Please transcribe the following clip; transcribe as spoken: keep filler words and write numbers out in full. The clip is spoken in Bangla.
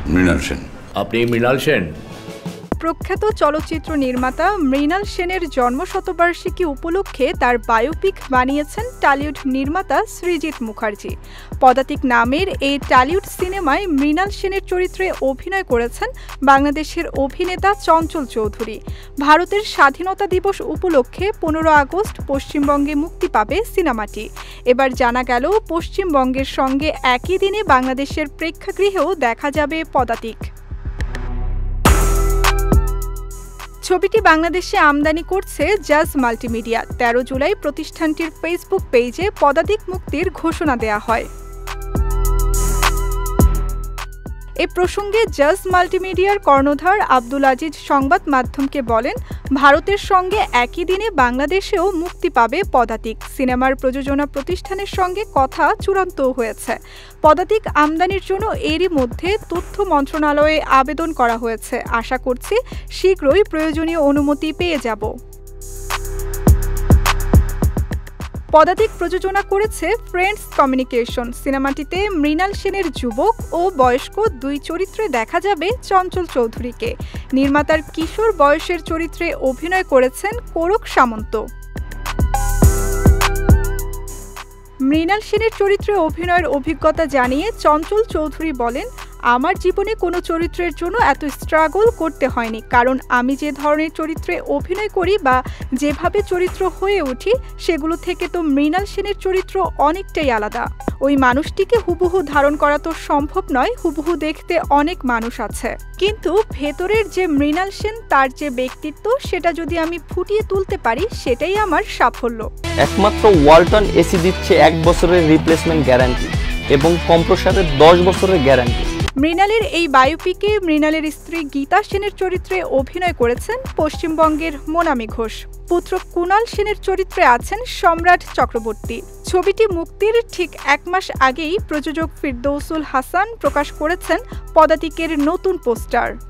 মৃণাল সেন। আপনি মৃণাল সেন? প্রখ্যাত চলচ্চিত্র নির্মাতা মৃণাল সেনের জন্মশতবার্ষিকী উপলক্ষে তার বায়োপিক বানিয়েছেন টলিউড নির্মাতা সৃজিত মুখার্জি। পদাতিক নামের এই টলিউড সিনেমায় মৃণাল সেনের চরিত্রে অভিনয় করেছেন বাংলাদেশের অভিনেতা চঞ্চল চৌধুরী। ভারতের স্বাধীনতা দিবস উপলক্ষে পনেরো আগস্ট পশ্চিমবঙ্গে মুক্তি পাবে সিনেমাটি। এবার জানা গেল পশ্চিমবঙ্গের সঙ্গে একই দিনে বাংলাদেশের প্রেক্ষাগৃহেও দেখা যাবে পদাতিক। ছবিটি বাংলাদেশে আমদানি করছে জাজ মাল্টিমিডিয়া। তেরো জুলাই প্রতিষ্ঠানটির ফেসবুক পেজে পদাতিক মুক্তির ঘোষণা দেয়া হয়। এ প্রসঙ্গে জাজ মাল্টিমিডিয়ার কর্ণধার আব্দুল আজিজ সংবাদ মাধ্যমকে বলেন, ভারতের সঙ্গে একই দিনে বাংলাদেশেও মুক্তি পাবে পদাতিক। সিনেমার প্রযোজনা প্রতিষ্ঠানের সঙ্গে কথা চূড়ান্ত হয়েছে। পদাতিক আমদানির জন্য এরই মধ্যে তথ্য মন্ত্রণালয়ে আবেদন করা হয়েছে। আশা করছি শীঘ্রই প্রয়োজনীয় অনুমতি পেয়ে যাব। পদাতিক প্রযোজনা করেছে ফ্রেন্ডস কমিউনিকেশন। সিনেমাটিতে মৃণাল সেনের যুবক ও বয়স্ক দুই চরিত্রে দেখা যাবে চঞ্চল চৌধুরীকে। নির্মাতার কিশোর বয়সের চরিত্রে অভিনয় করেছেন কোরক সামন্ত। মৃণাল সেনের চরিত্রে অভিনয়ের অভিজ্ঞতা জানিয়ে চঞ্চল চৌধুরী বলেন, আমার জীবনে কোনো চরিত্রের জন্য এত স্ট্রাগল করতে হয়নি, কারণ আমি যে ধরনের চরিত্রে অভিনয় করি বা যেভাবে চরিত্র হয়ে উঠি সেগুলো থেকে তো মৃণাল সেনের চরিত্র অনেকটাই আলাদা। ওই মানুষটিকে হুবহু ধারণ করা তো সম্ভব নয়, হুবহু দেখতে অনেক মানুষ আছে, কিন্তু ভেতরের যে মৃণাল সেন তার যে ব্যক্তিত্ব সেটা যদি আমি ফুটিয়ে তুলতে পারি সেটাই আমার সাফল্য। একমাত্র ওয়ালটন এসি দিচ্ছে এক বছরের রিপ্লেসমেন্ট গ্যারান্টি এবং কম্প্রেসারের দশ বছরের গ্যারান্টি। মৃণালের এই বায়োপিকে মৃণালের স্ত্রী গীতা সেনের চরিত্রে অভিনয় করেছেন পশ্চিমবঙ্গের মোনামি ঘোষ। পুত্র কুণাল সেনের চরিত্রে আছেন সম্রাট চক্রবর্তী। ছবিটি মুক্তির ঠিক এক মাস আগেই প্রযোজক ফিরদৌসুল হাসান প্রকাশ করেছেন পদাতিকের নতুন পোস্টার।